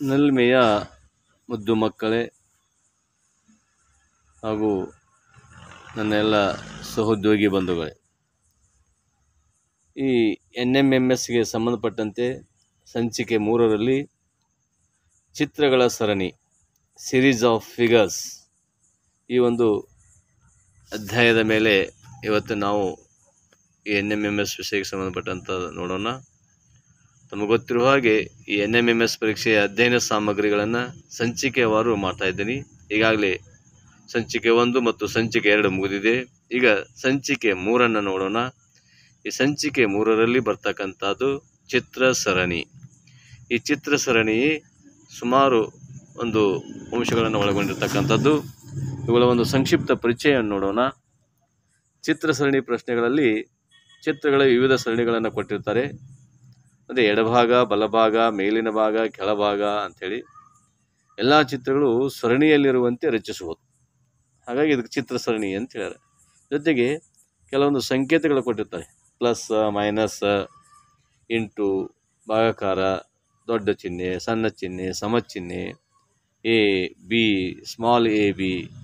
ನಲ್ಮೆಯ ಮುದ್ದು ಮಕ್ಕಳೇ ಹಾಗೂ ನನ್ನ ಎಲ್ಲ ಸಹೋದ್ಯೋಗಿ ಬಂಧುಗಳೇ, ಈ NMMSಗೆ ಸಂಬಂಧಪಟ್ಟಂತೆ ಸಂಚಿಕೆ 3ರಲ್ಲಿ ಚಿತ್ರಗಳ ಸರಣಿ ಸೀರೀಸ್ ಆಫ್ ಫಿಗರ್ಸ್ ಈ ಒಂದು ಅಧ್ಯಾಯದ ಮೇಲೆ ಇವತ್ತು ನಾವು ಈ NMMS ವಿಷಯಕ್ಕೆ ಸಂಬಂಧಪಟ್ಟಂತ ನೋಡೋಣ. ತಮಗೆ ಗೊತ್ತಿರುವ ಹಾಗೆ ಈ NMMS ಪರೀಕ್ಷೆಯ ಅಧ್ಯಯನ ಸಾಮಗ್ರಿಗಳನ್ನು ಸಂಚಿಕೆವಾರು ಮಾಡ್ತಾ ಇದ್ದೀನಿ. ಈಗಾಗಲೇ ಸಂಚಿಕೆ 1 ಮತ್ತು ಸಂಚಿಕೆ 2 ಮುಗಿದಿದೆ. ಈಗ ಸಂಚಿಕೆ 3 ನೋಡೋಣ. ಈ ಸಂಚಿಕೆ 3ರಲ್ಲಿ ಬರ್ತಕ್ಕಂಥದ್ದು ಚಿತ್ರ ಸರಣಿ. ಈ ಚಿತ್ರ ಸರಣಿ ಸುಮಾರು ಒಂದು ಅಂಶಗಳನ್ನು ಒಳಗೊಂಡಿರ್ತಕ್ಕಂಥದ್ದು. ಇವುಗಳ ಒಂದು ಸಂಕ್ಷಿಪ್ತ ಪರಿಚಯವನ್ನು ನೋಡೋಣ. ಚಿತ್ರ ಸರಣಿ ಪ್ರಶ್ನೆಗಳಲ್ಲಿ ಚಿತ್ರಗಳ ವಿವಿಧ ಸರಣಿಗಳನ್ನು ಕೊಟ್ಟಿರ್ತಾರೆ. ಅದೇ ಎಡಭಾಗ, ಬಲಭಾಗ, ಮೇಲಿನ ಭಾಗ, ಕೆಳಭಾಗ ಅಂಥೇಳಿ ಎಲ್ಲ ಚಿತ್ರಗಳು ಸರಣಿಯಲ್ಲಿರುವಂತೆ ರಚಿಸುವುದು. ಹಾಗಾಗಿ ಇದಕ್ಕೆ ಚಿತ್ರ ಸರಣಿ ಅಂತ ಹೇಳ್ಯಾರ. ಜೊತೆಗೆ ಕೆಲವೊಂದು ಸಂಕೇತಗಳು ಕೊಟ್ಟಿರ್ತಾರೆ. ಪ್ಲಸ್, ಮೈನಸ್, ಇಂಟು, ಭಾಗಾಕಾರ, ದೊಡ್ಡ ಚಿಹ್ನೆ, ಸಣ್ಣ ಚಿಹ್ನೆ, ಸಮ ಚಿಹ್ನೆ, A, B, ಸ್ಮಾಲ್ AB,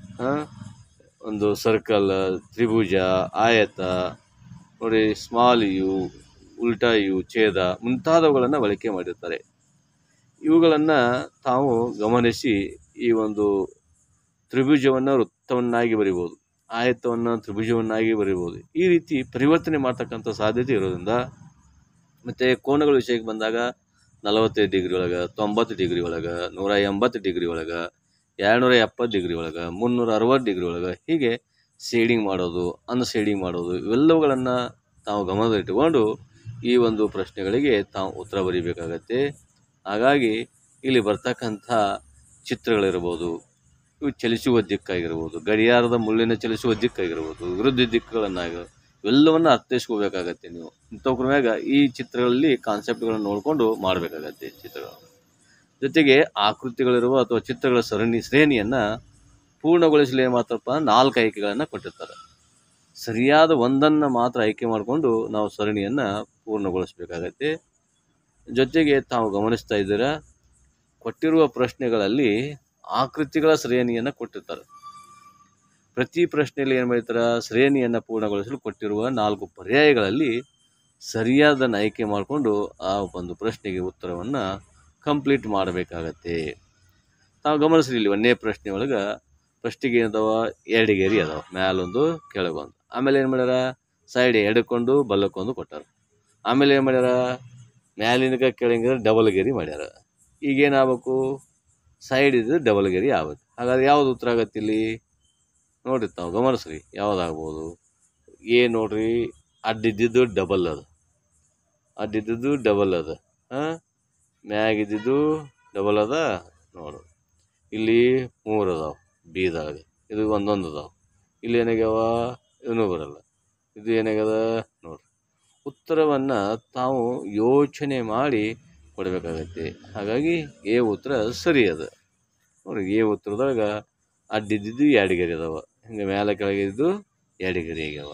ಒಂದು ಸರ್ಕಲ್, ತ್ರಿಭುಜ, ಆಯತ ನೋಡಿ, ಸ್ಮಾಲ್ ಯು, ಉಲ್ಟಾ ಯು, ಛೇದ ಮುಂತಾದವುಗಳನ್ನು ಬಳಕೆ ಮಾಡಿರ್ತಾರೆ. ಇವುಗಳನ್ನು ತಾವು ಗಮನಿಸಿ ಈ ಒಂದು ತ್ರಿಭುಜವನ್ನು ವೃತ್ತವನ್ನಾಗಿ ಬರಿಬೋದು, ಆಯತವನ್ನು ತ್ರಿಭುಜವನ್ನಾಗಿ ಬರಿಬೋದು. ಈ ರೀತಿ ಪರಿವರ್ತನೆ ಮಾಡ್ತಕ್ಕಂಥ ಸಾಧ್ಯತೆ ಇರೋದ್ರಿಂದ, ಮತ್ತು ಕೋನಗಳ ವಿಷಯಕ್ಕೆ ಬಂದಾಗ 45 ಡಿಗ್ರಿ ಒಳಗೆ, 90 ಡಿಗ್ರಿ ಒಳಗೆ, 180 ಡಿಗ್ರಿ ಒಳಗೆ, 270 ಡಿಗ್ರಿ ಒಳಗೆ, 360 ಡಿಗ್ರಿ ಒಳಗೆ, ಹೀಗೆ ಶೇಡಿಂಗ್ ಮಾಡೋದು, ಅನ್ಶೇಡಿಂಗ್ ಮಾಡೋದು ಇವೆಲ್ಲವುಗಳನ್ನು ತಾವು ಗಮನದಲ್ಲಿಟ್ಟುಕೊಂಡು ಈ ಒಂದು ಪ್ರಶ್ನೆಗಳಿಗೆ ತಾವು ಉತ್ತರ ಬರೀಬೇಕಾಗತ್ತೆ. ಹಾಗಾಗಿ ಇಲ್ಲಿ ಬರ್ತಕ್ಕಂಥ ಚಿತ್ರಗಳಿರ್ಬೋದು, ಇವು ಚಲಿಸುವ ದಿಕ್ಕಾಗಿರ್ಬೋದು, ಗಡಿಯಾರದ ಮುಳ್ಳಿನ ಚಲಿಸುವ ದಿಕ್ಕಾಗಿರ್ಬೋದು, ವಿರುದ್ಧ ದಿಕ್ಕುಗಳನ್ನಾಗಿ ಇವೆಲ್ಲವನ್ನು ಅರ್ಥೈಸ್ಕೋಬೇಕಾಗತ್ತೆ. ನೀವು ಇಂಥವ್ರ ಮ್ಯಾಗ ಈ ಚಿತ್ರಗಳಲ್ಲಿ ಕಾನ್ಸೆಪ್ಟ್ಗಳನ್ನು ನೋಡಿಕೊಂಡು ಮಾಡಬೇಕಾಗತ್ತೆ ಚಿತ್ರಗಳು. ಜೊತೆಗೆ ಆಕೃತಿಗಳಿರುವ ಅಥವಾ ಚಿತ್ರಗಳ ಶ್ರೇಣಿಯನ್ನು ಪೂರ್ಣಗೊಳಿಸಲು ಏನು ಮಾತ್ರಪ್ಪ 4 ಆಯ್ಕೆಗಳನ್ನು ಕೊಟ್ಟಿರ್ತಾರೆ. ಸರಿಯಾದ ಒಂದನ್ನು ಮಾತ್ರ ಆಯ್ಕೆ ಮಾಡಿಕೊಂಡು ನಾವು ಸರಣಿಯನ್ನು ಪೂರ್ಣಗೊಳಿಸಬೇಕಾಗತ್ತೆ. ಜೊತೆಗೆ ತಾವು ಗಮನಿಸ್ತಾ ಇದ್ದೀರಾ, ಕೊಟ್ಟಿರುವ ಪ್ರಶ್ನೆಗಳಲ್ಲಿ ಆಕೃತಿಗಳ ಶ್ರೇಣಿಯನ್ನು ಕೊಟ್ಟಿರ್ತಾರೆ. ಪ್ರತಿ ಪ್ರಶ್ನೆಯಲ್ಲಿ ಏನು ಮಾಡ್ತಾರೆ, ಶ್ರೇಣಿಯನ್ನು ಪೂರ್ಣಗೊಳಿಸಲು ಕೊಟ್ಟಿರುವ 4 ಪರ್ಯಾಯಗಳಲ್ಲಿ ಸರಿಯಾದನ್ನು ಆಯ್ಕೆ ಮಾಡಿಕೊಂಡು ಆ ಒಂದು ಪ್ರಶ್ನೆಗೆ ಉತ್ತರವನ್ನು ಕಂಪ್ಲೀಟ್ ಮಾಡಬೇಕಾಗತ್ತೆ. ತಾವು ಗಮನಿಸ್ರಿ, ಇಲ್ಲಿ 1ನೇ ಪ್ರಶ್ನೆ ಒಳಗೆ ಫಸ್ಟಿಗೆ ಏನದಾವ, 2 ಗೆರೆ ಅದಾವ, ಮ್ಯಾಲೊಂದು ಕೆಳಗೊಂದು. ಆಮೇಲೆ ಏನು ಮಾಡ್ಯಾರ, ಸೈಡ್ ಎಡಕ್ಕೊಂದು ಬಲಕ್ಕೊಂದು ಕೊಟ್ಟಾರ. ಆಮೇಲೆ ಏನು ಮಾಡ್ಯಾರ, ಮ್ಯಾಲಿನಕ ಕೆಳಗಿನ ಡಬಲ್ ಗೆರೆ ಮಾಡ್ಯಾರ. ಈಗೇನಾಗಬೇಕು, ಸೈಡ್ ಇದು ಡಬಲ್ ಗೆರೆ ಆಗ್ಬೇಕು. ಹಾಗಾದ್ರೆ ಯಾವ್ದು ಉತ್ತರ ಆಗತ್ತೆ ಇಲ್ಲಿ ನೋಡ್ರಿ, ತಾವು ಗಮನಿಸ್ರಿ ಯಾವುದಾಗ್ಬೋದು. ನೋಡ್ರಿ, ಅಡ್ಡಿದ್ದು ಡಬಲ್ ಅದ, ಅಡ್ಡಿದ್ದು ಡಬಲ್ ಅದ, ಮ್ಯಾಗಿದ್ದು ಡಬಲ್ ಅದ. ನೋಡು, ಇಲ್ಲಿ 3 ಅದಾವ ಬಿದಾಗ, ಇದು ಒಂದೊಂದು ಅದಾವ. ಇಲ್ಲಿ ಏನಾಗ್ಯಾವ, ಇವನು ಬರಲ್ಲ, ಇದು ಏನಾಗ್ಯದ ನೋಡ್ರಿ. ಉತ್ತರವನ್ನು ತಾವು ಯೋಚನೆ ಮಾಡಿ ಕೊಡಬೇಕಾಗತ್ತೆ. ಹಾಗಾಗಿ ಎ ಉತ್ತರ ಸರಿ ಅದ. ನೋಡಿ, ಎ ಉತ್ತರದಾಗ ಅಡ್ಡಿದ್ದು 2 ಗೆರೆ ಅದಾವ, ಹಿಂಗೆ ಮೇಲೆ ಕೆಳಗಿದ್ದು 2 ಗೆರೆ ಆಗ್ಯಾವ.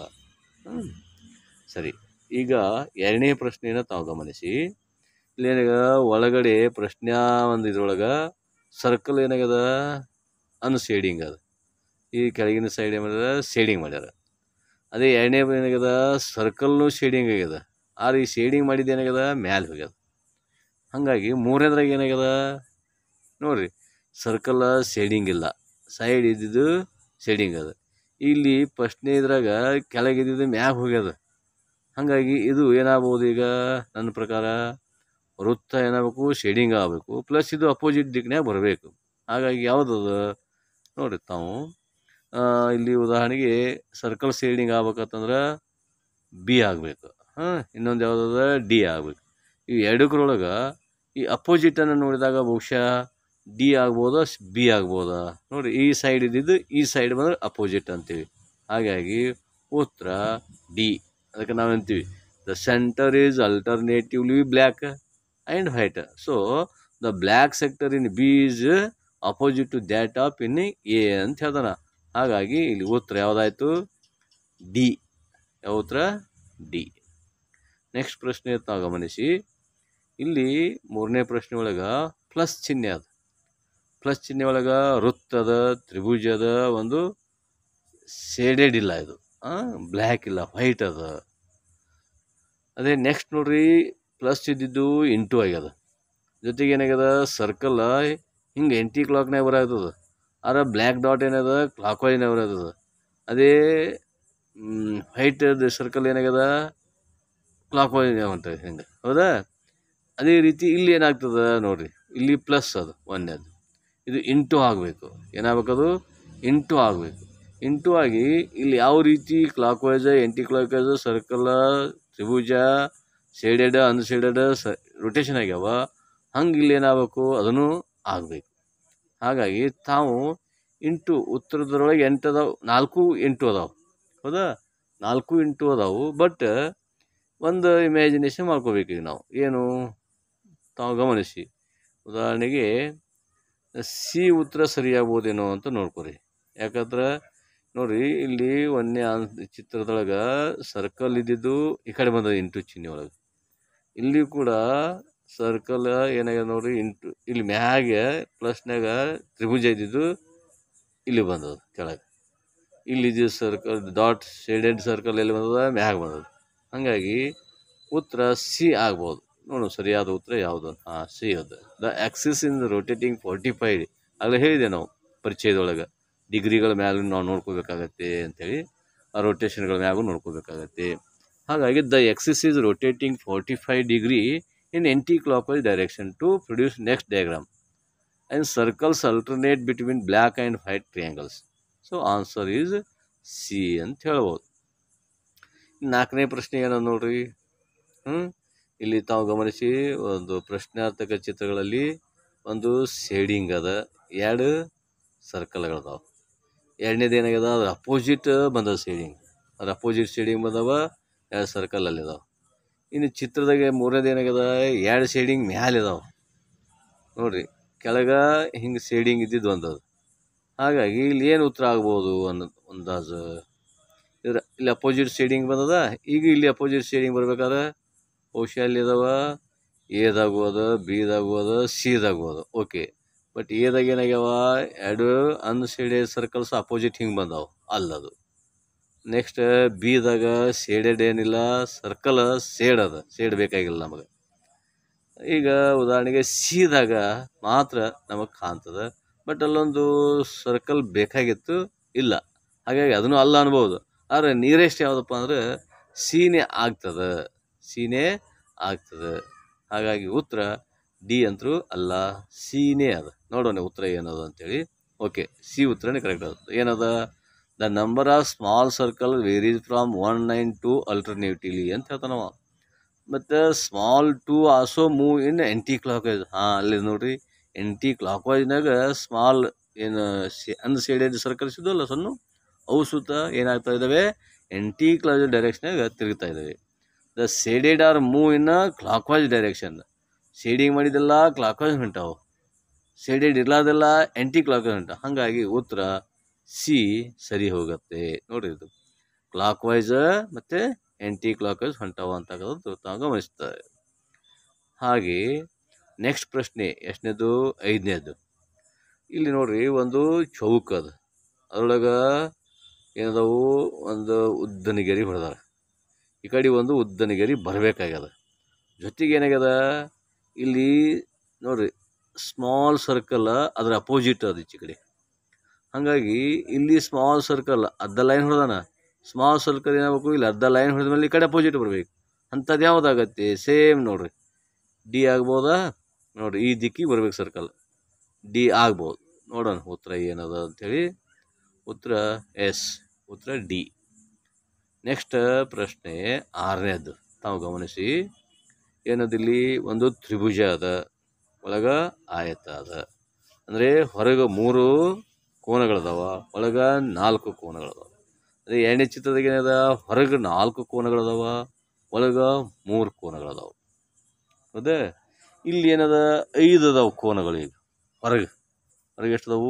ಸರಿ, ಈಗ 2ನೇ ಪ್ರಶ್ನೆಯನ್ನು ತಾವು ಗಮನಿಸಿ. ಇಲ್ಲಿ ಏನಾಗ್ಯದ, ಒಳಗಡೆ ಪ್ರಶ್ನೆ ಒಂದು ಇದ್ರೊಳಗೆ ಸರ್ಕಲ್ ಏನಾಗ್ಯದ, ಅನ್ಶೇಡಿಂಗ್ ಅದ. ಈ ಕೆಳಗಿನ ಸೈಡ್ ಏನಾಗ್ಯದ, ಶೇಡಿಂಗ್ ಮಾಡ್ಯಾರ. ಅದೇ 2ನೇ ಏನಾಗ್ಯದ, ಸರ್ಕಲ್ನು ಶೇಡಿಂಗ್ ಆಗ್ಯದ. ಆದ್ರೆ ಈ ಶೇಡಿಂಗ್ ಮಾಡಿದ್ದು ಏನಾಗ್ಯದ, ಮ್ಯಾಲೆ ಹೋಗ್ಯದ. ಹಾಗಾಗಿ 3ನೇದ್ರಾಗ ಏನಾಗ್ಯದ ನೋಡ್ರಿ, ಸರ್ಕಲ್ ಶೇಡಿಂಗ್ ಇಲ್ಲ, ಸೈಡ್ ಇದ್ದಿದ್ದು ಶೇಡಿಂಗ್ ಅದ. ಇಲ್ಲಿ ಫಸ್ಟ್ನೇ ಇದ್ರಾಗ ಕೆಳಗಿದ್ದು ಮ್ಯಾಗ ಹೋಗ್ಯದ. ಹಾಗಾಗಿ ಇದು ಏನಾಗ್ಬೋದು, ಈಗ ನನ್ನ ಪ್ರಕಾರ ವೃತ್ತ ಏನಾಗಬೇಕು, ಶೇಡಿಂಗ್ ಆಗಬೇಕು, ಪ್ಲಸ್ ಇದು ಅಪೋಸಿಟ್ ದಿಕ್ಕಿನಾಗ ಬರಬೇಕು. ಹಾಗಾಗಿ ಯಾವುದದ ನೋಡ್ರಿ, ತಾವು ಇಲ್ಲಿ ಉದಾಹರಣೆಗೆ ಸರ್ಕಲ್ ಶೇಡಿಂಗ್ ಆಗ್ಬೇಕಂತಂದ್ರೆ ಬಿ ಆಗಬೇಕು. ಇನ್ನೊಂದು ಯಾವುದದ, ಡಿ ಆಗಬೇಕು. ಈ ಎರಡಕ್ರೊಳಗೆ ಈ ಅಪೋಸಿಟನ್ನು ನೋಡಿದಾಗ ಬಹುಶಃ ಡಿ ಆಗ್ಬೋದಾ, ಬಿ ಆಗ್ಬೋದಾ ನೋಡಿ. ಈ ಸೈಡ್ ಇದ್ದಿದ್ದು ಈ ಸೈಡ್ ಬಂದರೆ ಅಪೋಸಿಟ್ ಅಂತೀವಿ. ಹಾಗಾಗಿ ಉತ್ತರ ಡಿ. ಅದಕ್ಕೆ ನಾವಂತೀವಿ, the centre is alternatively black and white. So the black sector in B is opposite to that of in A ಅಂತ ಹೇಳ್ದಾನ. ಹಾಗಾಗಿ ಇಲ್ಲಿ ಉತ್ತರ ಯಾವುದಾಯ್ತು, ಡಿ. ಯಾವ ಉತ್ತರ, ಡಿ. ನೆಕ್ಸ್ಟ್ ಪ್ರಶ್ನೆ ತಾವು ಗಮನಿಸಿ. ಇಲ್ಲಿ ಮೂರನೇ ಪ್ರಶ್ನೆ ಒಳಗೆ ಪ್ಲಸ್ ಚಿಹ್ನೆ ಅದ. ಪ್ಲಸ್ ಚಿಹ್ನೆ ಒಳಗೆ ವೃತ್ತದ, ತ್ರಿಭುಜದ, ಒಂದು ಶೇಡೆಡ್ ಇಲ್ಲ, ಇದು ಬ್ಲ್ಯಾಕ್ ಇಲ್ಲ, ವೈಟ್ ಅದ. ಅದೇ ನೆಕ್ಸ್ಟ್ ನೋಡ್ರಿ, ಪ್ಲಸ್ ಇದ್ದಿದ್ದು ಇಂಟು ಆಗ್ಯದ. ಜೊತೆಗೆ ಏನಾಗ್ಯದ, ಸರ್ಕಲ್ ಹಿಂಗೆ ಎಂಟಿ ಕ್ಲಾಕ್ನಾಗ ಬರಾಗ್ತದ. ಆದ್ರೆ ಬ್ಲ್ಯಾಕ್ ಡಾಟ್ ಏನದ, ಕ್ಲಾಕ್ ವೈಸ್ನಾಗ ಬರಾಗ್ತದ. ಅದೇ ವೈಟ್ ಸರ್ಕಲ್ ಏನಾಗ್ಯದ, ಕ್ಲಾಕ್ ವೈಸ್ನಾಗ ಹೊಂಟದ ಹಿಂಗೆ, ಹೌದಾ? ಅದೇ ರೀತಿ ಇಲ್ಲಿ ಏನಾಗ್ತದ ನೋಡ್ರಿ, ಇಲ್ಲಿ ಪ್ಲಸ್ ಅದು ಒಂದೇದು, ಇದು ಇಂಟು ಆಗಬೇಕು. ಏನಾಗಬೇಕದು, ಇಂಟು ಆಗಬೇಕು. ಇಂಟು ಆಗಿ ಇಲ್ಲಿ ಯಾವ ರೀತಿ clockwise, anti clockwise, circle, ತ್ರಿಭುಜ, ಶೇಡೆಡ್, ಅನ್ಶೇಡೆಡ್ ರೊಟೇಷನ್ ಆಗ್ಯಾವ, ಹಂಗೆ ಇಲ್ಲಿ ಏನಾಗಬೇಕು, ಅದನ್ನು ಆಗಬೇಕು. ಹಾಗಾಗಿ ತಾವು ಇಂಟು ಉತ್ತರದೊಳಗೆ 8 ಅದಾವೆ, 4 ಇಂಟು ಅದಾವೆ, ಹೌದಾ? 4 ಇಂಟು ಅದಾವು. ಬಟ್ ಒಂದು ಇಮ್ಯಾಜಿನೇಷನ್ ಮಾಡ್ಕೋಬೇಕು ಈಗ ನಾವು. ಏನು ತಾವು ಗಮನಿಸಿ, ಉದಾಹರಣೆಗೆ ಸಿ ಉತ್ತರ ಸರಿಯಾಗ್ಬೋದೇನೋ ಅಂತ ನೋಡ್ಕೊರಿ. ಯಾಕಂದ್ರೆ ನೋಡ್ರಿ, ಇಲ್ಲಿ ಒಂದನೇ ಚಿತ್ರದೊಳಗೆ ಸರ್ಕಲ್ ಇದ್ದಿದ್ದು ಈ ಕಡೆ ಬಂದದ ಇಂಟು ಚಿಹ್ನೆ ಒಳಗೆ. ಇಲ್ಲಿ ಕೂಡ ಸರ್ಕಲ್ ಏನಾಗ್ಯದ ನೋಡ್ರಿ, ಇಂಟು ಇಲ್ಲಿ ಮ್ಯಾಗೆ ಪ್ಲಸ್ನಾಗ ತ್ರಿಭುಜ ಇದ್ದಿದ್ದು ಇಲ್ಲಿ ಬಂದದ ಕೆಳಗೆ. ಇಲ್ಲಿದ್ದು ಸರ್ಕಲ್ ಡಾಟ್ ಶೇಡೆಡ್ ಸರ್ಕಲ್ ಎಲ್ಲಿ ಬಂದದ, ಮ್ಯಾಗ ಬಂದದ. ಹಾಗಾಗಿ ಉತ್ತರ ಸಿ ಆಗ್ಬೋದು. ನೋಡು ಸರಿಯಾದ ಉತ್ತರ ಯಾವುದು? ಸಿ ಅದು. ದ ಆಕ್ಸಿಸ್ ಇನ್ ರೊಟೇಟಿಂಗ್ 45, ಆಗಲೇ ಹೇಳಿದೆ ನಾವು ಪರಿಚಯದೊಳಗೆ, ಡಿಗ್ರಿಗಳ ಮ್ಯಾಲೂ ನಾವು ನೋಡ್ಕೋಬೇಕಾಗತ್ತೆ ಅಂಥೇಳಿ, ಆ ರೊಟೇಷನ್ಗಳ ಮ್ಯಾಗೂ ನೋಡ್ಕೋಬೇಕಾಗತ್ತೆ. ಹಾಗಾಗಿ the axis is rotating 45 degree in anti clockwise direction to produce next diagram and circles alternate between black and white triangles. So answer is C ಅಂತ ಹೇಳ್ಬೋದು. 4ನೇ ಪ್ರಶ್ನೆ ಏನೋ ನೋಡ್ರಿ. ಇಲ್ಲಿ ತಾವು ಗಮನಿಸಿ, ಒಂದು ಪ್ರಶ್ನಾರ್ಥಕ ಚಿತ್ರಗಳಲ್ಲಿ ಒಂದು ಶೇಡಿಂಗ್ ಅದ, 2 ಸರ್ಕಲ್ಗಳದಾವ. ಎರಡನೇದು ಏನಾಗ್ಯದ, ಅದ್ರ ಅಪೋಸಿಟ್ ಬಂದದ ಶೇಡಿಂಗ್, ಅದ್ರ ಅಪೋಸಿಟ್ ಶೇಡಿಂಗ್ ಬಂದವ, 2 ಸರ್ಕಲ್ ಅಲ್ಲಿ ಇದಾವೆ. ಇನ್ನು ಚಿತ್ರದಾಗೆ ಮೂರನೇದು ಏನಾಗ್ಯದ, 2 ಶೇಡಿಂಗ್ ಮ್ಯಾಲೆ ಇದಾವೆ ನೋಡ್ರಿ, ಕೆಳಗೆ ಹಿಂಗೆ ಶೇಡಿಂಗ್ ಇದ್ದಿದ್ದು ಒಂದದು. ಹಾಗಾಗಿ ಇಲ್ಲಿ ಏನು ಉತ್ತರ ಆಗ್ಬೋದು ಅನ್ನೋದು ಅಂದಾಜು. ಇಲ್ಲಿ ಅಪೋಸಿಟ್ ಶೇಡಿಂಗ್ ಬಂದದ, ಈಗ ಇಲ್ಲಿ ಅಪೋಸಿಟ್ ಶೇಡಿಂಗ್ ಬರ್ಬೇಕಾದ್ರೆ ಬಹುಶಃ ಅಲ್ಲಿ ಇದಾವ ಎದಾಗ್ಬೋದು, ಬಿದಾಗ್ಬೋದು, ಸಿದಾಗ್ಬೋದು. ಓಕೆ, ಬಟ್ ಎದಾಗ ಏನಾಗ್ಯಾವ, 2 ಅನ್ಶೇಡೆಡ್ ಸರ್ಕಲ್ಸ್ ಅಪೋಸಿಟ್ ಹಿಂಗೆ ಬಂದಾವ, ಅಲ್ಲದು. ನೆಕ್ಸ್ಟ್ ಬಿದಾಗ ಶೇಡೆಡ್ ಏನಿಲ್ಲ, ಸರ್ಕಲ್ ಶೇಡ್ ಅದ, ಶೇಡ್ ಬೇಕಾಗಿಲ್ಲ ನಮಗೆ. ಈಗ ಉದಾಹರಣೆಗೆ ಸಿದಾಗ ಮಾತ್ರ ನಮಗೆ ಕಾಣ್ತದೆ, ಬಟ್ ಅಲ್ಲೊಂದು ಸರ್ಕಲ್ ಬೇಕಾಗಿತ್ತು, ಇಲ್ಲ. ಹಾಗಾಗಿ ಅದನ್ನು ಅಲ್ಲ ಅನ್ಬೋದು. ಆದರೆ ನಿಯರೆಸ್ಟ್ ಯಾವುದಪ್ಪ ಅಂದರೆ ಸಿನೇ ಆಗ್ತದೆ, ಸಿನೇ ಆಗ್ತದೆ. ಹಾಗಾಗಿ ಉತ್ತರ ಡಿ ಅಂತರೂ ಅಲ್ಲ, ಸಿನೇ ಅದ. ನೋಡೋಣ ಉತ್ತರ ಏನದ ಅಂತೇಳಿ. ಓಕೆ, ಸಿ ಉತ್ತರನೇ ಕರೆಕ್ಟ್ ಅದ. ಏನದ, the number of small circle varies from 192 alternatively ಅಂತ ಹೇಳ್ತಾನವ. ಮತ್ತು small to also move in anti clockwise. ಅಲ್ಲಿ ನೋಡ್ರಿ, ಆಂಟಿ ಕ್ಲಾಕ್ ವೈಸ್ನಾಗ ಸ್ಮಾಲ್ ಏನು ಅನ್ಶೇಡೆಡ್ ಸರ್ಕಲ್ಸ್ ಇದ್ದಲ್ಲ ಸಣ್ಣ, ಅವು ಸುತ್ತ ಏನಾಗ್ತಾ ಇದ್ದಾವೆ, ಆಂಟಿ ಕ್ಲಾಕ್ ಡೈರೆಕ್ಷನಾಗ ತಿರುಗ್ತಾ ಇದ್ದಾವೆ. The shaded are move in clockwise direction. Shading ಮಾಡಿದೆಲ್ಲ ಕ್ಲಾಕ್ ವೈಸ್ ಹೊಂಟಾವು, ಶೇಡೆಡ್ ಇರ್ಲಾದೆಲ್ಲ ಆಂಟಿ ಕ್ಲಾಕ್ ವೈಸ್ ಹೊಂಟ. ಹಾಗಾಗಿ ಉತ್ತರ ಸಿ ಸರಿ ಹೋಗುತ್ತೆ ನೋಡ್ರಿ. ಇದು ಕ್ಲಾಕ್ ವೈಸ್ ಮತ್ತು ಆಂಟಿ ಕ್ಲಾಕ್ ವೈಸ್ ಹೊಂಟಾವ ಅಂತಕ್ಕಂಥದ್ದು ತಾವು ಗಮನಿಸ್ತಾರೆ. ಹಾಗೆ ನೆಕ್ಸ್ಟ್ ಪ್ರಶ್ನೆ ಎಷ್ಟನೇದು, 5ನೇದು. ಇಲ್ಲಿ ನೋಡ್ರಿ, ಒಂದು ಚೌಕ ಅದ, ಅದರೊಳಗೆ ಏನದಾವು, ಒಂದು ಉದ್ದನಗೆರೆ ಹೊಡೆದಾರ. ಈ ಕಡೆ ಒಂದು ಉದ್ದನಗೆರೆ ಬರಬೇಕಾಗ್ಯದ. ಜೊತೆಗೆ ಏನಾಗ್ಯದ, ಇಲ್ಲಿ ನೋಡ್ರಿ ಸ್ಮಾಲ್ ಸರ್ಕಲ್ ಅದರ ಅಪೋಸಿಟ್ ಅದು ಈಚೆ ಕಡೆ. ಹಾಗಾಗಿ ಇಲ್ಲಿ ಸ್ಮಾಲ್ ಸರ್ಕಲ್ ಅರ್ಧ ಲೈನ್ ಹೊಡೆದಾನ, ಸ್ಮಾಲ್ ಸರ್ಕಲ್ ಏನಾಗಬೇಕು, ಇಲ್ಲಿ ಅರ್ಧ ಲೈನ್ ಹೊಡೆದ ಮೇಲೆ ಈ ಕಡೆ ಅಪೋಸಿಟ್ ಬರಬೇಕು. ಅಂಥದ್ದು ಯಾವುದಾಗತ್ತೆ, ಸೇಮ್ ನೋಡ್ರಿ, ಡಿ ಆಗ್ಬೋದಾ ನೋಡ್ರಿ, ಈ ದಿಕ್ಕಿಗೆ ಬರ್ಬೇಕು ಸರ್ಕಲ್, ಡಿ ಆಗ್ಬೋದು. ನೋಡೋಣ ಉತ್ತರ ಏನದ ಅಂಥೇಳಿ. ಉತ್ತರ ಎಸ್, ಉತ್ತರ ಡಿ. ನೆಕ್ಸ್ಟ್ ಪ್ರಶ್ನೆ 6ನೇದು ತಾವು ಗಮನಿಸಿ. ಏನದಿಲ್ಲಿ ಒಂದು ತ್ರಿಭುಜ ಅದ, ಒಳಗೆ ಆಯತ ಅದ. ಅಂದರೆ ಹೊರಗೆ 3 ಕೋನಗಳದಾವ, ಒಳಗೆ 4 ಕೋನಗಳದಾವ. ಅದೇ 2ನೇ ಚಿತ್ರದಾಗ ಏನದ, ಹೊರಗೆ 4 ಕೋನಗಳದಾವ, ಒಳಗೆ 3 ಕೋನಗಳದಾವ. ಹೌದಾ? ಇಲ್ಲಿ ಏನದ, 5 ಅದಾವ ಕೋನಗಳು. ಈಗ ಹೊರಗೆ ಎಷ್ಟದಾವು,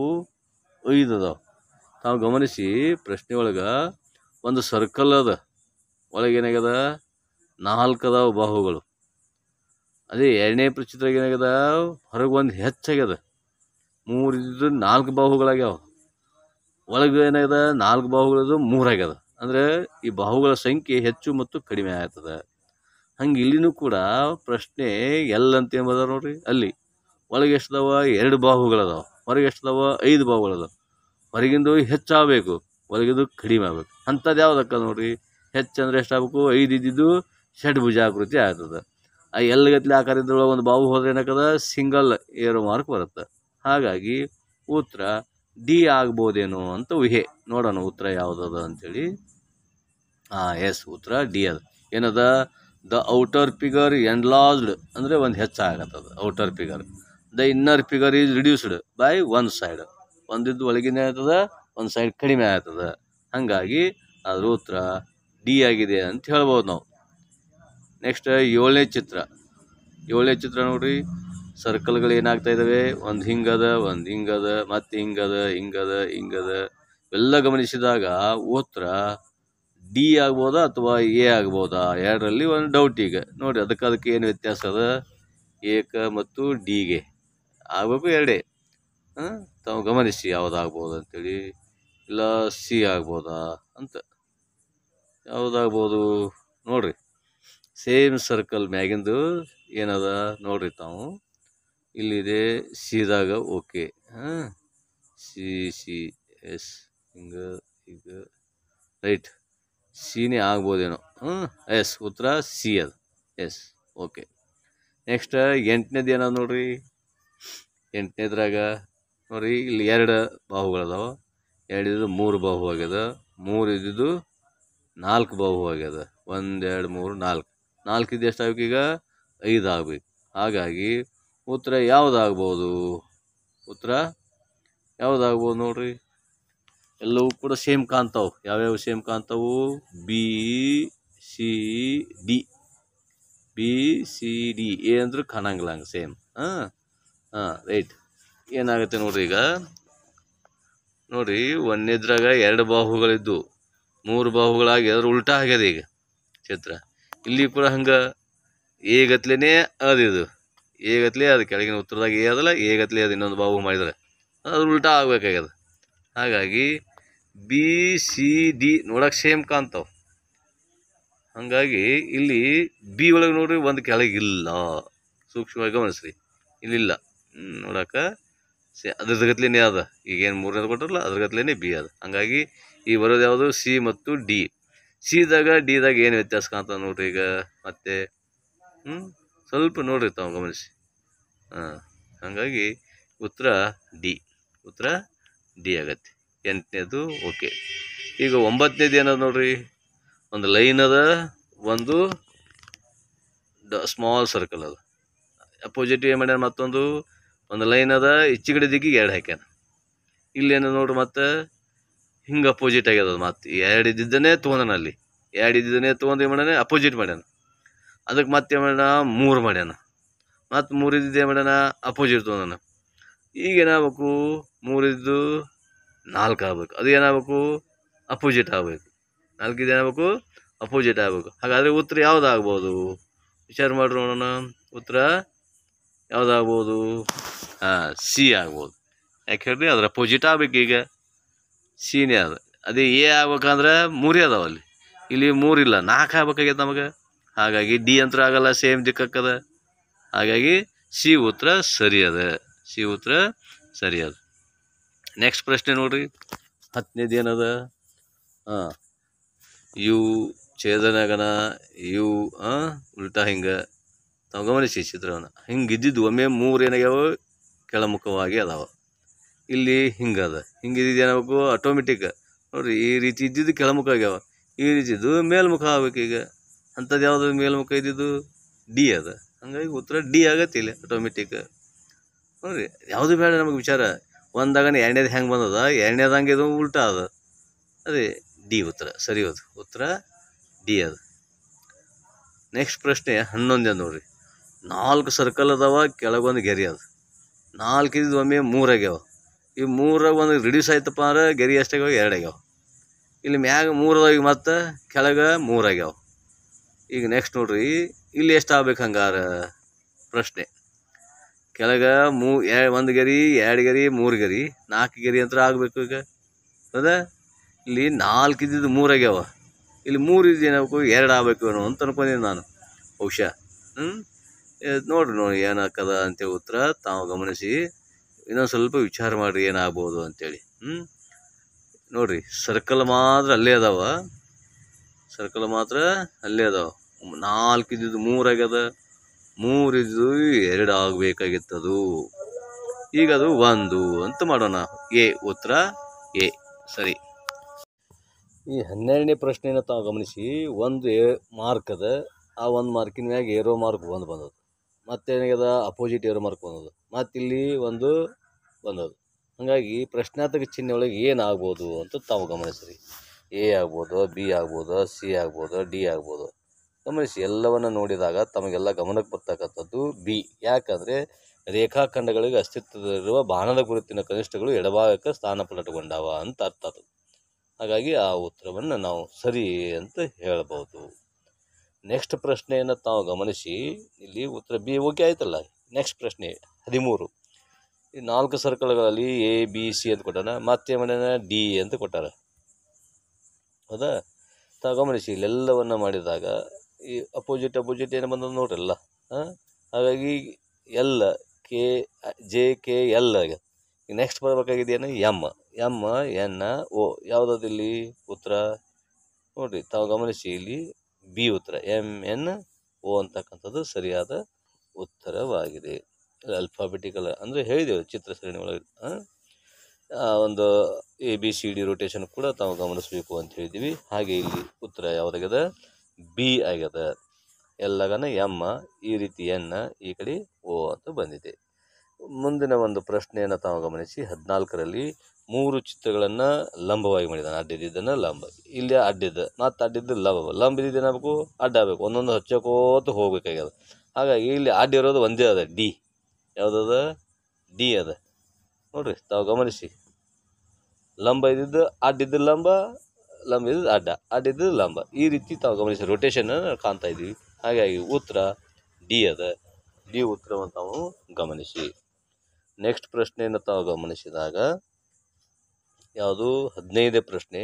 5 ಅದಾವ. ತಾವು ಗಮನಿಸಿ, ಪ್ರಶ್ನೆ ಒಳಗೆ ಒಂದು ಸರ್ಕಲ್ ಅದ, ಒಳಗೆ ಏನಾಗ್ಯದ, 4 ಅದಾವ ಬಾಹುಗಳು. ಅದೇ ಎರಡನೇ ಚಿತ್ರದಾಗ ಏನಾಗ್ಯದ, ಹೊರಗೆ ಒಂದು ಹೆಚ್ಚಾಗ್ಯದ, 3 ಇದ್ದಿದ್ದು 4 ಬಾಹುಗಳಾಗ್ಯಾವ, ಒಳಗೆ ಏನಾಗ್ಯದ 4 ಬಾಹುಗಳದು 3 ಆಗ್ಯದ. ಅಂದರೆ ಈ ಬಾಹುಗಳ ಸಂಖ್ಯೆ ಹೆಚ್ಚು ಮತ್ತು ಕಡಿಮೆ ಆಗ್ತದೆ. ಹಂಗೆ ಇಲ್ಲಿನೂ ಕೂಡ ಪ್ರಶ್ನೆ ಎಲ್ ಅಂತ ಏನು ಬದ ನೋಡ್ರಿ, ಅಲ್ಲಿ ಒಳಗೆ ಎಷ್ಟದಾವ 2 ಬಾಹುಗಳದಾವ, ಹೊರಗೆ ಎಷ್ಟದಾವ 5 ಬಾಹುಗಳದಾವ. ಹೊರಗಿಂದು ಹೆಚ್ಚಾಗಬೇಕು, ಒಳಗಿಂದು ಕಡಿಮೆ ಆಗ್ಬೇಕು. ಅಂಥದ್ದು ಯಾವ್ದಕ್ಕ ನೋಡ್ರಿ, ಹೆಚ್ಚಂದ್ರೆ ಎಷ್ಟಾಗಬೇಕು, 5 ಇದ್ದಿದ್ದು ಷಡ್ಭುಜಾಕೃತಿ ಆಗ್ತದೆ. ಆ ಎಲ್ಲಗತ್ಲೆ ಆಕಾರ ಇದ್ರೊಳಗೆ ಒಂದು ಬಾವು ಹೋದ್ರೆ ಏನಾಗ್ತದ, ಸಿಂಗಲ್ ಏರೋ ಮಾರ್ಕ್ ಬರುತ್ತೆ. ಹಾಗಾಗಿ ಉತ್ತರ ಡಿ ಆಗ್ಬೋದೇನೋ ಅಂತ ಊಹೆ. ನೋಡೋಣ ಉತ್ತರ ಯಾವುದದ ಅಂತೇಳಿ. ಎಸ್, ಉತ್ತರ ಡಿ ಅದ. ಏನದ, ದ ಔಟರ್ ಫಿಗರ್ ಎನ್ಲಾರ್ಜ್ಡ್ ಅಂದರೆ ಒಂದು ಹೆಚ್ಚಾಗತ್ತದ outer figure. The inner figure is reduced by one side. ಒಂದಿದ್ದು ಒಳಗಿನ ಆಗ್ತದ, ಒಂದು ಸೈಡ್ ಕಡಿಮೆ ಆಗ್ತದ. ಹಾಗಾಗಿ ಅದ್ರ ಉತ್ತರ ಡಿ ಆಗಿದೆ ಅಂತ ಹೇಳ್ಬೋದು ನಾವು. ನೆಕ್ಸ್ಟ್ 7ನೇ ಚಿತ್ರ. 7ನೇ ಚಿತ್ರ ನೋಡ್ರಿ, ಸರ್ಕಲ್ಗಳು ಏನಾಗ್ತಾ ಇದ್ದಾವೆ, ಒಂದು ಹಿಂಗದ, ಒಂದು ಹಿಂಗದ, ಮತ್ತೆ ಹಿಂಗದ, ಹಿಂಗದ, ಹಿಂಗದ. ಎಲ್ಲ ಗಮನಿಸಿದಾಗ ಉತ್ತರ ಡಿ ಆಗ್ಬೋದಾ ಅಥವಾ ಎ ಆಗ್ಬೋದಾ, ಎರಡರಲ್ಲಿ ಒಂದು ಡೌಟ್. ಈಗ ನೋಡಿ, ಅದಕ್ಕೆ ಏನು ವ್ಯತ್ಯಾಸ ಅದ, ಏಕ ಮತ್ತು ಡಿಗೆ ಆಗ್ಬೇಕು ಎರಡೇ. ತಾವು ಗಮನಿಸಿ ಯಾವುದಾಗ್ಬೋದು ಅಂತೇಳಿ. ಇಲ್ಲ ಸಿ ಆಗ್ಬೋದಾ ಅಂತ. ಯಾವುದಾಗ್ಬೋದು ನೋಡ್ರಿ, ಸೇಮ್ ಸರ್ಕಲ್ ಮ್ಯಾಗಿಂದು ಏನದ ನೋಡ್ರಿ ತಾವು, ಇಲ್ಲಿದೆ ಸಿದಾಗ ಓಕೆ. ಸಿ ಎಸ್ ಹಿಂಗ ಈಗ ರೈಟ್, ಸಿನೇ ಆಗ್ಬೋದೇನೋ. ಎಸ್, ಉತ್ತರ ಸಿ ಅದು. Yes, okay. ನೆಕ್ಸ್ಟ್ 8ನೇದು ಏನದ ನೋಡ್ರಿ, 8ನೇದ್ರಾಗ ನೋಡ್ರಿ, ಇಲ್ಲಿ 2 ಬಾಹುಗಳದಾವ, 2 ಇದ್ದು 3 ಬಾಹು ಆಗ್ಯದ, 3 ಇದ್ದಿದ್ದು 4 ಬಾಹು ಆಗ್ಯದ. 1 2 3 4, 4 ಇದ್ದು ಎಷ್ಟಾಗಬೇಕು ಈಗ, 5 ಆಗ್ಬೇಕು. ಹಾಗಾಗಿ ಉತ್ತರ ಯಾವುದಾಗ್ಬೋದು, ಉತ್ತರ ಯಾವುದಾಗ್ಬೋದು ನೋಡ್ರಿ, ಎಲ್ಲವೂ ಕೂಡ ಸೇಮ್ ಕಾಣ್ತಾವೆ. ಯಾವ್ಯಾವ ಸೇಮ್ ಕಾಣ್ತಾವು, B C D. B C D, A ಅಂದ್ರೆ ಕಾಣಂಗಿಲ್ಲ ಹಂಗೆ ಸೇಮ್. ರೈಟ್. ಏನಾಗುತ್ತೆ ನೋಡ್ರಿ, ಈಗ ನೋಡ್ರಿ, 1ನೇದ್ರಾಗ 2 ಬಾಹುಗಳಿದ್ದು 3 ಬಾಹುಗಳಾಗಿ ಅದ್ರ ಉಲ್ಟಾ ಆಗ್ಯದ ಈಗ ಚಿತ್ರ. ಇಲ್ಲಿ ಕೂಡ ಹಂಗೆ ಎ ಗತ್ಲೆನೇ ಅದಿದು, ಎ ಗತ್ಲೆ ಅದು. ಕೆಳಗಿನ ಉತ್ತರದಾಗ ಎ ಅದಲ್ಲ, ಎ ಗತ್ಲೆ ಅದು. ಇನ್ನೊಂದು ಬಾಹು ಮಾಡಿದ್ರೆ ಅದ್ರ ಉಲ್ಟಾ ಆಗ್ಬೇಕಾಗ್ಯದ. ಹಾಗಾಗಿ ಬಿ ಸಿ ಡಿ ನೋಡಕ್ಕೆ ಸೇಮ್ ಕಾಣ್ತಾವೆ. ಹಾಗಾಗಿ ಇಲ್ಲಿ ಬಿ ಒಳಗೆ ನೋಡ್ರಿ ಒಂದು ಕೆಳಗಿಲ್ಲ, ಸೂಕ್ಷ್ಮವಾಗಿ ಗಮನಿಸ್ರಿ, ಇಲ್ಲಿಲ್ಲ. ನೋಡಕ್ಕೆ ಅದ್ರ ಗತ್ಲೆನೇ ಅದ. ಈಗೇನು 3ನೇದು ಕೊಟ್ಟರಲ್ಲ ಅದ್ರ ಗತ್ಲೆನೇ ಬಿ ಅದ. ಹಾಗಾಗಿ ಈ ಬರೋದು ಯಾವುದು, ಸಿ ಮತ್ತು ಡಿ. ಸಿದಾಗ ಡಿದಾಗ ಏನು ವ್ಯತ್ಯಾಸ ಕಾಣ್ತದೆ ನೋಡ್ರಿ ಈಗ ಮತ್ತೆ. ಸ್ವಲ್ಪ ನೋಡ್ರಿ ತಾವು ಗಮನಿಸಿ. ಹಾಗಾಗಿ ಉತ್ತರ ಡಿ, ಉತ್ತರ ಡಿ ಆಗತ್ತೆ. 8ನೇದು ಓಕೆ. ಈಗ 9ನೇದು ಏನದ ನೋಡ್ರಿ, ಒಂದು ಲೈನ್ ಅದ, ಒಂದು ಸ್ಮಾಲ್ ಸರ್ಕಲ್ ಅದ. ಅಪೋಸಿಟ್ ಏನು ಮಾಡ್ಯಾನ, ಮತ್ತೊಂದು ಲೈನ್ ಅದ, ಈಚೆಗಡೆ ದಿಕ್ಕಿಗೆ 2 ಹಾಕ್ಯಾನ. ಇಲ್ಲೇನ ನೋಡ್ರಿ, ಮತ್ತೆ ಹಿಂಗೆ ಅಪೋಸಿಟ್ ಆಗ್ಯದ. ಮತ್ತೆ 2 ಇದ್ದಿದ್ದನೇ ತೊಗೊಂಡನ, ಅಲ್ಲಿ 2 ಇದ್ದಿದ್ದನೇ ತೊಗೊಂಡು ಏನು ಮಾಡ್ಯಾನ, ಅಪೋಸಿಟ್ ಮಾಡ್ಯಾನ. ಅದಕ್ಕೆ ಮತ್ತೆ ಏನು ಮಾಡ್ಯಾನ, 3 ಮಾಡ್ಯಾನ. ಮತ್ತು 3 ಇದ್ದಿದ್ದು ಏನು ಮಾಡ್ಯಾನ, ಅಪೋಸಿಟ್ ತೊಗೊಂಡನ. ಈಗ ಏನಾಗಬೇಕು, 3 ಇದ್ದು 4 ಆಗ್ಬೇಕು. ಅದು ಏನಾಗಬೇಕು, ಅಪೋಸಿಟ್ ಆಗಬೇಕು. 4 ಇದ್ದು ಏನಾಗಬೇಕು, ಅಪೋಸಿಟ್ ಆಗಬೇಕು. ಹಾಗಾದರೆ ಉತ್ತರ ಯಾವುದಾಗ್ಬೋದು, ವಿಚಾರ ಮಾಡ್ರಿ ನೋಡೋಣ. ಉತ್ತರ ಯಾವುದಾಗ್ಬೋದು, ಸಿ ಆಗ್ಬೋದು. ಯಾಕೆ ಹೇಳ್ರಿ, ಅದ್ರ ಅಪೋಸಿಟ್ ಆಗ್ಬೇಕು. ಈಗ ಸಿನೇ ಅದ. ಅದೇ ಎ ಆಗ್ಬೇಕಂದ್ರೆ 3 ಅದಾವ ಅಲ್ಲಿ, ಇಲ್ಲಿ 3 ಇಲ್ಲ, 4 ಆಗ್ಬೇಕಾಗ್ಯದ ನಮಗೆ. ಹಾಗಾಗಿ ಡಿ ಅಂತ ಆಗಲ್ಲ, ಸೇಮ್ ದಿಕ್ಕಕ್ಕದ. ಹಾಗಾಗಿ ಸಿ ಉತ್ತರ ಸರಿ ಅದ, ಸಿ ಉತ್ತರ ಸರಿ ಅದ. ನೆಕ್ಸ್ಟ್ ಪ್ರಶ್ನೆ ನೋಡ್ರಿ, 10ನೇದು ಏನದ, ಯು ಛೇದನಗನ ಯು ಉಲ್ಟಾ ಹಿಂಗೆ. ತಾವು ಗಮನಿಸಿ ಚಿತ್ರವನ್ನು. ಹಿಂಗೆ ಇದ್ದಿದ್ದು ಒಮ್ಮೆ 3 ಏನಾಗ್ಯಾವ, ಕೆಳಮುಖವಾಗಿ ಅದಾವ. ಇಲ್ಲಿ ಹಿಂಗದ, ಹಿಂಗಿದ್ದು ಏನಾಗಬೇಕು, ಆಟೋಮೆಟಿಕ್ ನೋಡ್ರಿ, ಈ ರೀತಿ ಇದ್ದಿದ್ದು ಕೆಳಮುಖ ಆಗ್ಯಾವ, ಈ ರೀತಿ ಇದ್ದು ಮೇಲ್ಮುಖ ಆಗ್ಬೇಕು. ಈಗ ಅಂಥದ್ದು ಯಾವುದು ಮೇಲ್ಮುಖ ಇದ್ದಿದ್ದು, ಡಿ ಅದ. ಹಂಗಾಗಿ ಉತ್ತರ ಡಿ ಆಗತ್ತೆ ಇಲ್ಲಿ ಆಟೋಮೆಟಿಕ್. ನೋಡಿರಿ, ಯಾವುದು ಬೇಡ ನಮಗೆ ವಿಚಾರ. ಒಂದಾಗನೇ 2ನೇದು ಹೆಂಗೆ ಬಂದದ, 2ನೇದು ಹಂಗೆ ಇದು ಉಲ್ಟಾ ಅದ. ಅದೇ ಡಿ ಉತ್ತರ ಸರಿ ಹೋದು, ಉತ್ತರ ಡಿ ಅದು. ನೆಕ್ಸ್ಟ್ ಪ್ರಶ್ನೆ 11 ನೋಡ್ರಿ, 4 ಸರ್ಕಲ್ ಅದಾವ, ಕೆಳಗೊಂದು ಗೆರೆ ಅದ. 4 ಇದ್ದು ಒಮ್ಮೆ 3 ಆಗ್ಯಾವ. ಈ 3 ಒಂದು ರಿಡ್ಯೂಸ್ ಆಯ್ತಪ್ಪ ಅಂದ್ರೆ ಗೆರೆ ಎಷ್ಟಾಗ್ಯಾವ, 2 ಆಗ್ಯಾವ. ಇಲ್ಲಿ ಮ್ಯಾಗ 3 ಅದಾವ, ಈಗ ಮತ್ತೆ ಕೆಳಗೆ 3 ಆಗ್ಯಾವ. ಈಗ ನೆಕ್ಸ್ಟ್ ನೋಡ್ರಿ, ಇಲ್ಲಿ ಎಷ್ಟು ಆಗ್ಬೇಕು ಹಂಗಾರೆ, ಪ್ರಶ್ನೆ. ಕೆಳಗೆ ಒಂದು ಗರಿ, 2 ಗರಿ, 3 ಗರಿ, 4 ಗರಿ ಅಂತ ಆಗಬೇಕು. ಈಗ ಹೌದಾ, ಇಲ್ಲಿ 4 ಇದ್ದಿದ್ದು 3 ಆಗ್ಯಾವ, ಇಲ್ಲಿ 3 ಇದೇನಾಗಬೇಕು, 2 ಆಗಬೇಕು ಏನೋ ಅಂತ ಅನ್ಕೊಂಡಿದ್ದೀನಿ ನಾನು ಬಹುಶಃ. ನೋಡ್ರಿ ಏನಾಗ್ತದ ಅಂತೇಳಿ ಉತ್ತರ ತಾವು ಗಮನಿಸಿ ಇನ್ನೊಂದು ಸ್ವಲ್ಪ ವಿಚಾರ ಮಾಡಿರಿ ಏನಾಗ್ಬೋದು ಅಂತೇಳಿ. ನೋಡ್ರಿ, ಸರ್ಕಲ್ ಮಾತ್ರ ಅಲ್ಲೇ ಅದಾವ, ಸರ್ಕಲ್ ಮಾತ್ರ ಅಲ್ಲೇ ಅದಾವ. 4 ಇದ್ದಿದ್ದು 3 ಆಗ್ಯದ, 3 ಇದ್ದು 2 ಆಗಬೇಕಾಗಿತ್ತದು. ಈಗ ಅದು 1 ಅಂತ ಮಾಡೋಣ. ಉತ್ತರ ಎ ಸರಿ. ಈ 12ನೇ ಪ್ರಶ್ನೆಯನ್ನು ತಾವು ಗಮನಿಸಿ, 1 ಮಾರ್ಕ್ ಅದ, ಆ 1 ಮಾರ್ಕಿನ ಮ್ಯಾಗ ಏರೋ ಮಾರ್ಕ್ 1 ಬಂದದ್ದು, ಮತ್ತೇನಾಗ್ಯದ ಅಪೋಸಿಟ್ ಏರೋ ಮಾರ್ಕ್ ಬಂದದ್ದು, ಮತ್ತಿಲ್ಲಿ 1 ಬಂದದ್ದು. ಹಾಗಾಗಿ ಪ್ರಶ್ನಾರ್ಥಕ ಚಿಹ್ನೆ ಒಳಗೆ ಏನಾಗ್ಬೋದು ಅಂತ ತಾವು ಗಮನಿಸ್ರಿ. ಎ ಆಗ್ಬೋದು, ಬಿ ಆಗ್ಬೋದು, ಸಿ ಆಗ್ಬೋದು, ಡಿ ಆಗ್ಬೋದು. ಗಮನಿಸಿ, ಎಲ್ಲವನ್ನು ನೋಡಿದಾಗ ತಮಗೆಲ್ಲ ಗಮನಕ್ಕೆ ಬರ್ತಕ್ಕಂಥದ್ದು ಬಿ. ಯಾಕಂದರೆ ರೇಖಾಖಂಡಗಳಿಗೆ ಅಸ್ತಿತ್ವದಲ್ಲಿರುವ ಬಾಣದ ಗುರುತಿನ ಕನಿಷ್ಠಗಳು ಎಡಭಾಗಕ್ಕೆ ಸ್ಥಾನಪಲ್ಲಟಗೊಂಡವ ಅಂತ ಅರ್ಥ ಅದು. ಹಾಗಾಗಿ ಆ ಉತ್ತರವನ್ನು ನಾವು ಸರಿ ಅಂತ ಹೇಳ್ಬೋದು. ನೆಕ್ಸ್ಟ್ ಪ್ರಶ್ನೆಯನ್ನು ತಾವು ಗಮನಿಸಿ, ಇಲ್ಲಿ ಉತ್ತರ ಬಿ ಓಕೆ ಆಯ್ತಲ್ಲ. ನೆಕ್ಸ್ಟ್ ಪ್ರಶ್ನೆ 13. ಈ 4 ಸರ್ಕಲ್ಗಳಲ್ಲಿ ಎ ಬಿ ಸಿ ಅಂತ ಕೊಟ್ಟಾನ, ಮತ್ತೆ ಮಾಡ್ಯಾನ ಡಿ ಅಂತ ಕೊಟ್ಟಾರ. ಹೌದಾ, ತಾವು ಗಮನಿಸಿ, ಇಲ್ಲೆಲ್ಲವನ್ನು ಮಾಡಿದಾಗ ಈ ಅಪೋಸಿಟ್ ಏನು ಬಂದದ್ದು ನೋಡ್ರಲ್ಲ. ಹಾಗಾಗಿ L K J K L ಆಗ. ಈಗ ನೆಕ್ಸ್ಟ್ ಬರಬೇಕಾಗಿದೆಯೇನು ಎಮ್ ಎನ್ ಓ. ಯಾವುದಿಲ್ಲಿ ಉತ್ತರ ನೋಡ್ರಿ, ತಾವು ಗಮನಿಸಿ, ಇಲ್ಲಿ ಬಿ ಉತ್ತರ MN O ಅಂತಕ್ಕಂಥದ್ದು ಸರಿಯಾದ ಉತ್ತರವಾಗಿದೆ. ಅಲ್ಫಾಬೆಟಿಕಲ್ ಅಂದರೆ ಹೇಳಿದೆವು ಚಿತ್ರ ಸರಣಿ ಒಳಗೆ ಒಂದು ABCD ರೊಟೇಷನ್ ಕೂಡ ತಾವು ಗಮನಿಸಬೇಕು ಅಂತ ಹೇಳಿದ್ದೀವಿ. ಹಾಗೆ ಇಲ್ಲಿ ಉತ್ತರ ಯಾವುದಾಗ್ಯದ, ಬಿ ಆಗ್ಯದ. ಎಲ್ಲಗನ ಎಮ್ಮ, ಈ ರೀತಿ ಎನ್, ಈ ಕಡೆ ಓ ಅಂತ ಬಂದಿದೆ. ಮುಂದಿನ ಒಂದು ಪ್ರಶ್ನೆಯನ್ನು ತಾವು ಗಮನಿಸಿ, 14ರಲ್ಲಿ 3 ಚಿತ್ರಗಳನ್ನು ಲಂಬವಾಗಿ ಮಾಡಿದ್ದಾನೆ. ಅಡ್ಡಿದ್ದನ್ನು ಲಂಬ, ಇಲ್ಲಿ ಅಡ್ಡಿದ್ದ, ಮತ್ತು ಅಡ್ಡಿದ್ದು ಲಂಬ ಇದ್ದಿದ್ದು ಏನಾಗಬೇಕು, ಅಡ್ಡ ಆಗಬೇಕು. ಒಂದೊಂದು ಹಚ್ಚಕೋತ ಹೋಗ್ಬೇಕಾಗ್ಯದ. ಹಾಗಾಗಿ ಇಲ್ಲಿ ಅಡ್ಡ ಇರೋದು ಒಂದೇ ಅದ, ಡಿ. ಯಾವುದದ, ಡಿ ಅದ. ನೋಡ್ರಿ, ತಾವು ಗಮನಿಸಿ, ಲಂಬ ಇದ್ದಿದ್ದು ಅಡ್ಡಿದ್ದು ಲಂಬ, ಲಂಬ ಇದ್ದಿದ್ದು ಅಡ್ಡ, ಅಡ್ಡಿದ್ದು ಲಂಬ, ಈ ರೀತಿ ತಾವು ಗಮನಿಸಿ ರೊಟೇಷನ್ ಕಾಣ್ತಾ ಇದ್ದೀವಿ. ಹಾಗಾಗಿ ಉತ್ತರ ಡಿ ಅದ. ಡಿ ಉತ್ತರವನ್ನು ತಾವು ಗಮನಿಸಿ. ನೆಕ್ಸ್ಟ್ ಪ್ರಶ್ನೆಯನ್ನು ತಾವು ಗಮನಿಸಿದಾಗ ಯಾವುದು 15ನೇ ಪ್ರಶ್ನೆ.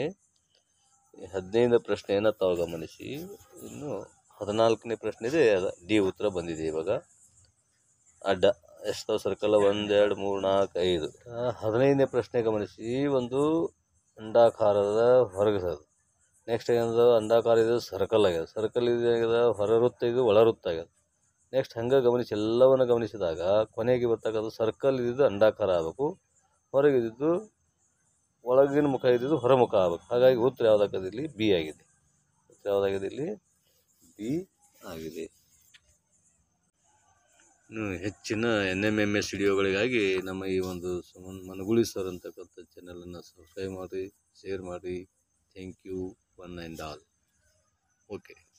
15ನೇ ಪ್ರಶ್ನೆಯನ್ನು ತಾವು ಗಮನಿಸಿ, ಇನ್ನು 14ನೇ ಪ್ರಶ್ನೆ ಇದೆ, ಡಿ ಉತ್ತರ ಬಂದಿದೆ. ಇವಾಗ ಅಡ್ಡ ಎಷ್ಟು ಸರ್ಕಲ್, 1 2 3 4 5. 15ನೇ ಪ್ರಶ್ನೆ ಗಮನಿಸಿ, ಒಂದು ಅಂಡಾಕಾರದ ಹೊರಗೆ ಅದು. ನೆಕ್ಸ್ಟ್ ಏನದು, ಅಂಡಾಕಾರ ಇದು ಸರ್ಕಲ್ ಆಗ್ಯದ, ಸರ್ಕಲ್ ಇದು ಆಗ್ಯದ ಹೊರ ವೃತ್ತ, ಇದು ಒಳ ವೃತ್ತ ಆಗ್ಯದ. ನೆಕ್ಸ್ಟ್ ಹಂಗೆ ಗಮನಿಸಿ, ಎಲ್ಲವನ್ನು ಗಮನಿಸಿದಾಗ ಕೊನೆಗೆ ಬರ್ತಕ್ಕಂಥ ಸರ್ಕಲ್ ಇದ್ದಿದ್ದು ಅಂಡಾಕಾರ ಆಗಬೇಕು, ಹೊರಗಿದ್ದು ಒಳಗಿನ ಮುಖ ಇದ್ದಿದ್ದು ಹೊರಮುಖ ಆಗಬೇಕು. ಹಾಗಾಗಿ ಉತ್ತರ ಯಾವುದಾಗಿದೆ, ಇಲ್ಲಿ ಬಿ ಆಗಿದೆ. ಉತ್ತರ ಯಾವುದಾಗಿದೆ, ಇಲ್ಲಿ ಬಿ ಆಗಿದೆ. ಇನ್ನು ಹೆಚ್ಚಿನ NMMS ವಿಡಿಯೋಗಳಿಗಾಗಿ ನಮ್ಮ ಈ ಒಂದು ಮನಗುಳಿ ಸರ್ ಅಂತಕ್ಕಂಥ ಚಾನಲನ್ನು ಸಬ್ಸ್ಕ್ರೈಬ್ ಮಾಡಿ, ಶೇರ್ ಮಾಡಿ. Thank you one and all. Okay.